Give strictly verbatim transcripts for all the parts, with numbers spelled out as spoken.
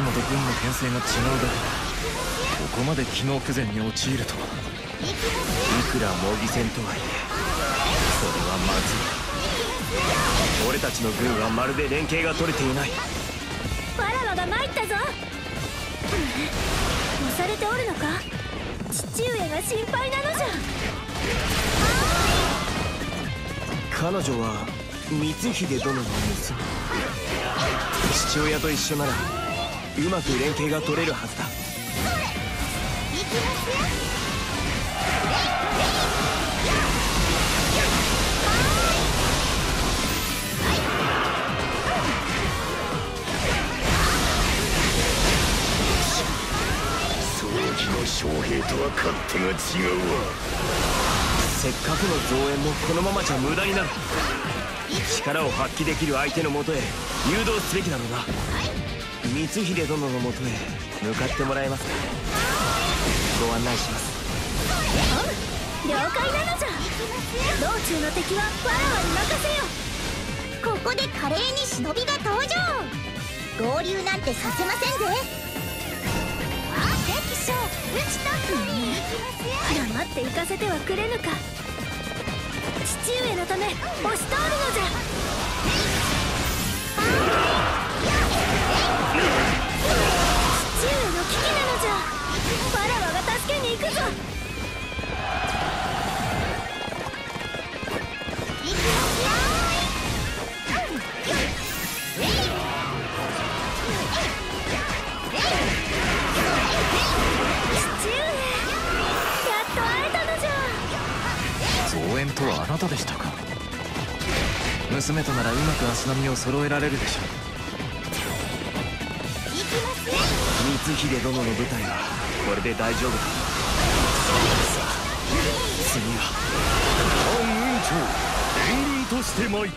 のと軍の編成が違うだけでここまで機能不全に陥るとは。いくら模擬戦とはいえそれはまずい。俺たちの軍はまるで連携が取れていない。 わらわが参ったぞ。押されておるのか。父上が心配なのじゃ。 彼女は光秀殿の娘。父親と一緒ならうまく連携が取れるはずだ。 早期の将兵とは勝手が違うわ。 せっかくの増援もこのままじゃ無駄になる。力を発揮できる相手のもとへ誘導すべきだろうな。光秀殿のもとへ向かってもらえますか。ご案内します。 了解なのじゃ。道中の敵はわらわに任せよ。 ここで華麗に忍びが登場。合流なんてさせませんぜ。敵将討ち取ったり。 黙って行かせてはくれぬか。父上のため押し通るのじゃ。父上の危機なのじゃ。わらわが助けに行くぞ。 行きますよ。 父上、やっと会えたのじゃ。 増援とはあなたでしたか。娘とならうまく足並みを揃えられるでしょう。光秀殿の部隊はこれで大丈夫だ。さあ次は本運長援軍として参った。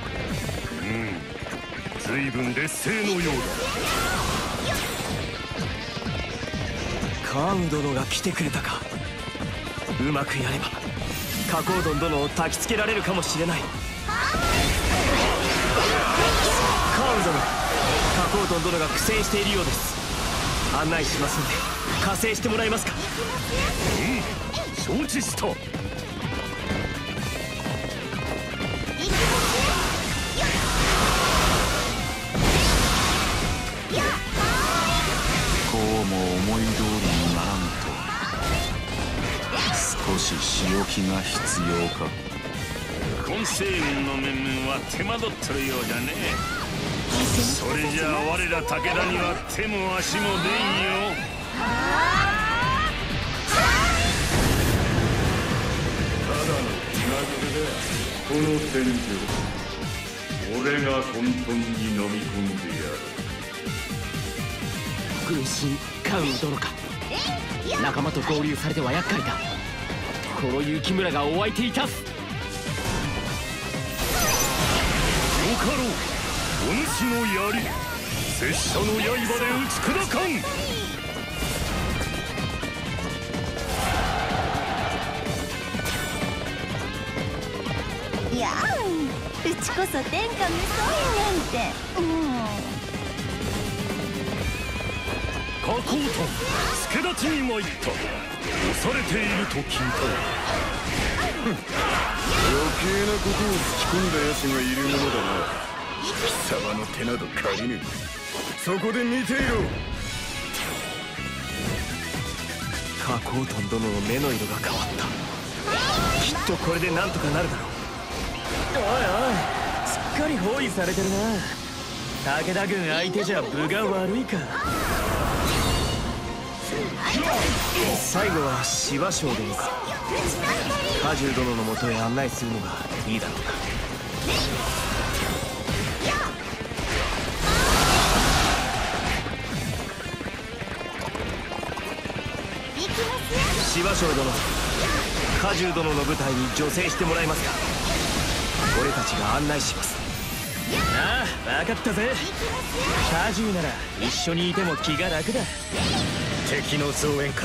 うん随分劣勢のようだ。 カーン殿が来てくれたか。うまくやれば花崗丼殿を焚きつけられるかもしれない。カーン殿、花崗丼殿が苦戦しているようです。案内しますので加勢してもらえますか。 うん承知した。 こうも思い通りにならんと少し仕置きが必要か。 混成軍の面々は手間取ってるようじゃね。それじゃあ我ら武田には手も足も出んよ。ただの気まぐれだ。この戦場俺が混沌に飲み込んでやる。 軍神カウン殿か。仲間と合流されては厄介だ。この雪村がお相手いたす。 よかろうお主の槍拙者の刃で打ち砕かん。 いやーうちこそ天下無双やなんて。うん花崗丹助立ちに参った。押されていると聞いた。余計なことを吹き込んだ奴がいるものだな。貴様の手など借りぬ。そこで見ていろ。 花崗丹殿の目の色が変わった。きっとこれでなんとかなるだろう。おいおいすっかり包囲されてるな。武田軍相手じゃ分が悪いか。最後は芝生殿か。果汁殿のもとへ案内するのがいいだろうな。芝生殿、果汁殿の部隊に助勢してもらえますか。俺たちが案内します。ああ、分かったぜ。果汁なら一緒にいても気が楽だ。敵の増援か。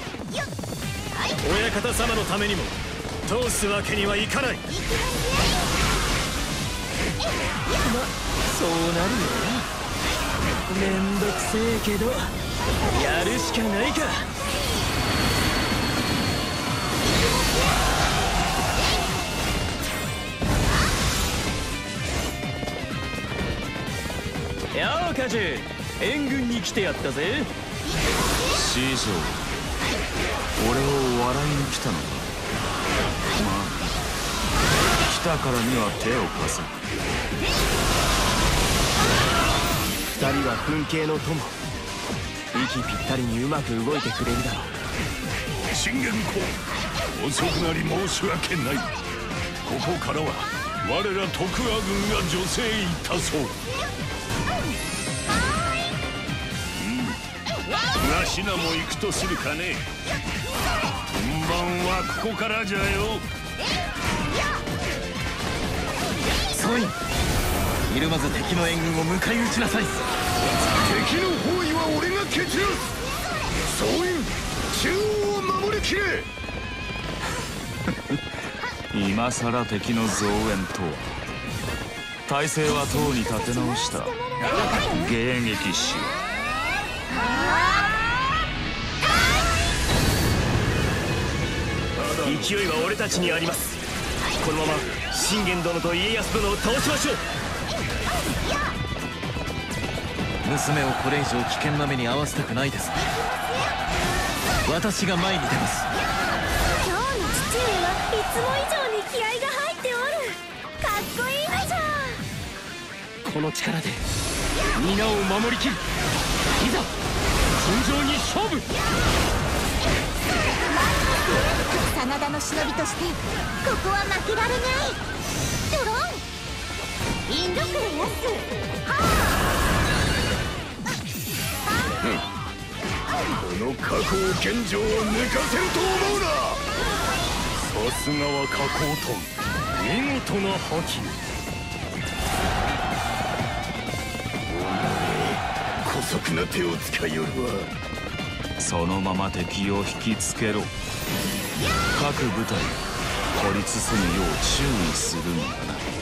親方様のためにも通すわけにはいかない。ま、そうなるよな。 めんどくせえけどやるしかないか。ようカジュ、援軍に来てやったぜ。 師匠、俺を笑いに来たのか。まあ来たからには手を貸す。 二人は噴景の友、息ぴったりにうまく動いてくれるだろう。 信玄公、遅くなり申し訳ない。ここからは我ら徳川軍が助勢いたそう。わしらも行くとするかね。本番はここからじゃよ。 ソイン、ひるまず敵の援軍を迎え撃ちなさい。 敵の包囲は俺が蹴散らす。総員、中央を守りきれ。今さら敵の増援とは。体勢はとうに立て直した。迎撃しよう。 勢いは俺たちにあります。このまま信玄殿と家康殿を倒しましょう。娘をこれ以上危険な目に遭わせたくないです。私が前に出ます。 今日の父上はいつも以上に気合が入っておる。かっこいいのじゃ。 この力で皆を守りきる。いざ根性に勝負。 真田の忍びとしてここは負けられない。ドローンインドクレヤス。 この加工現状を抜かせんと思うな。さすがは加工トン、見事な覇気。姑息な手を使いよるわ。そのまま敵を引きつけろ。各部隊孤立せぬよう注意するんだ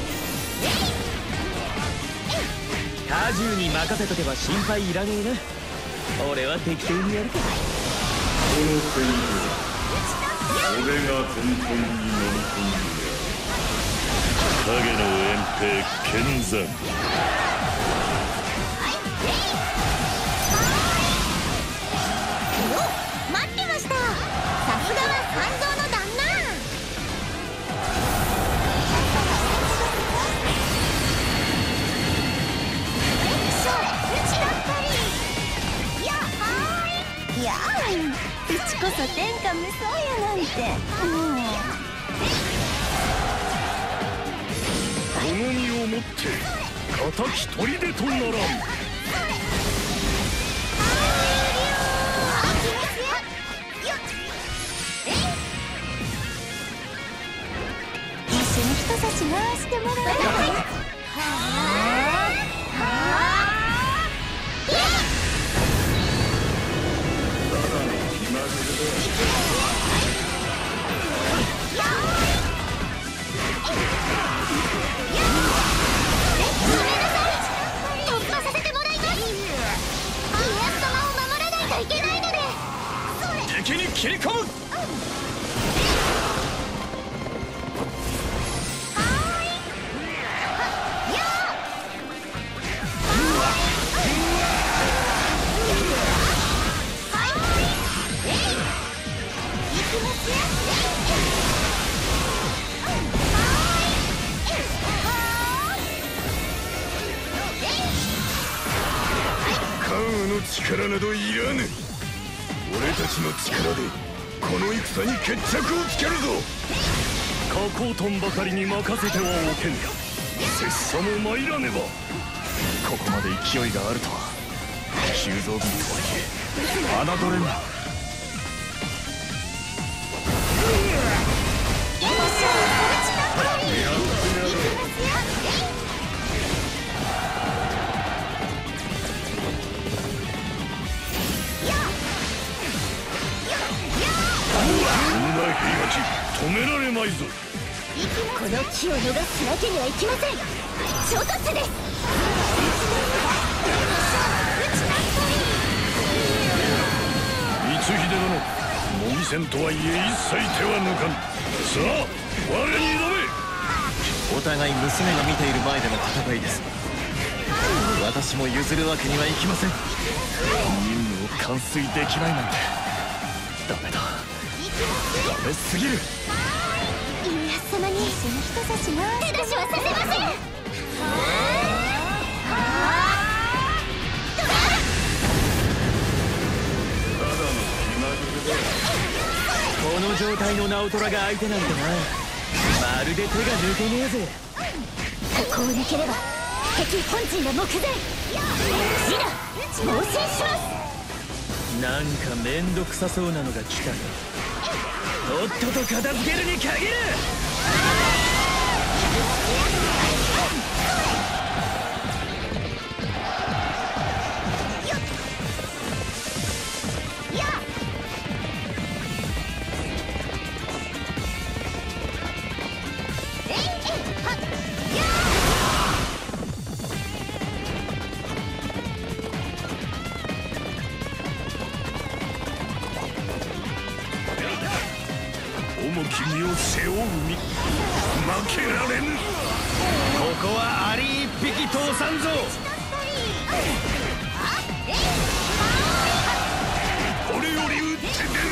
な。 果汁に任せとけば心配いらねえな。俺は適当にやるから。この戦場、俺が根本に飲み込んで影の遠征剣山。 待ってました。さすがは三蔵の旦那。いやー、うちこそ天下無双やなんて。もうこの身をもって敵砦とならん。 一緒に人差し回してもらえない。突破させてもらいます。家康様を守らないといけないので。 敵に切り込む。 力などいらぬ。俺たちの力でこの戦に決着をつけるぞ。加工トンばかりに任せてはおけん。拙者も参らねば。ここまで勢いがあるとは。急増軍とはいえ侮れんな。止められまいぞ。 この機を逃すわけにはいきません。諸突です。 戦とはいえ一切手は抜かん。さあ我に挑め。 お互い娘が見ている前での戦いです。私も譲るわけにはいきません。任務を完遂できないなんてダメだ。ダメすぎる。 家康様にその人たちが手出しはさせません。 この状態の直虎が相手なんてな、まるで手が抜けねえぜ。 ここを抜ければ敵本陣が目前。ジダ猛進します。 なんかめんどくさそうなのが来た。とっとと片付けるに限る。 重き身を背負う身、負けられぬ。 ここはアリ一匹通さんぞ。 これより打って出る。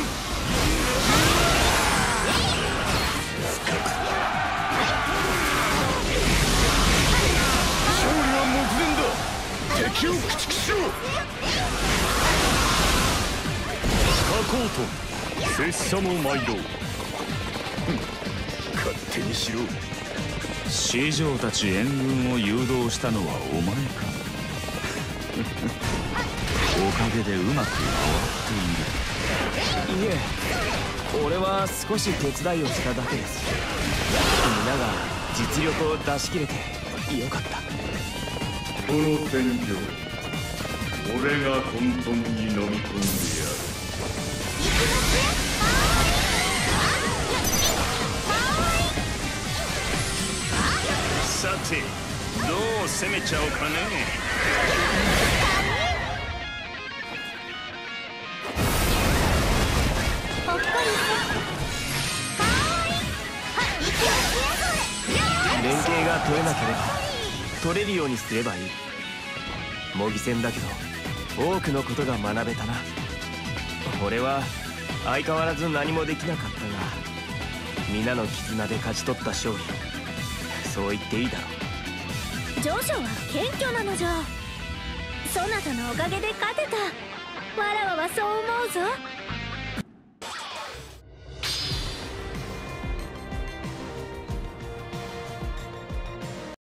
勝利は目前だ。敵を駆逐しろ。加工と拙者も参ろう。勝手にしろ。 四条たち援軍を誘導したのはお前か。おかげでうまく回っている。 いえ、俺は少し手伝いをしただけです。皆が実力を出し切れてよかった。 この戦場、俺が混沌に飲み込んでやる。 さて、どう攻めちゃおうかね。 ほっこり連携が取れなければ取れるようにすればいい。模擬戦だけど多くのことが学べたな。俺は相変わらず何もできなかったが、皆の絆で勝ち取った勝利、そう言っていいだろう。 ジョジョは謙虚なのじゃ。そなたのおかげで勝てた。わらわはそう思うぞ。